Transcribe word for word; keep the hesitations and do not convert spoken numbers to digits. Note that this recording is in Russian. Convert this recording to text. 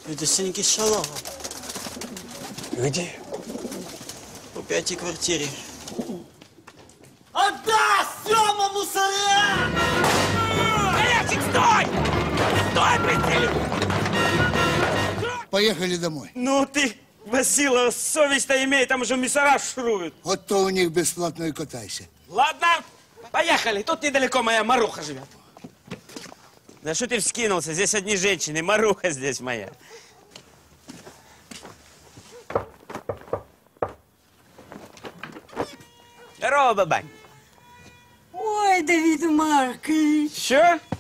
Это Сеньки Шалава. Где? В пятой квартире. Отдай, Сёма, мусора! Олежек, стой! Стой, пристрелю! Поехали домой. Ну ты, Васила, совесть-то имей, там уже мусора шуруют. Вот то у них бесплатно и катайся. Ладно, поехали. Тут недалеко моя Маруха живет. Да что ты вскинулся? Здесь одни женщины. Маруха здесь моя. Здорово, бабань. Ой, Давид Маркович. Что?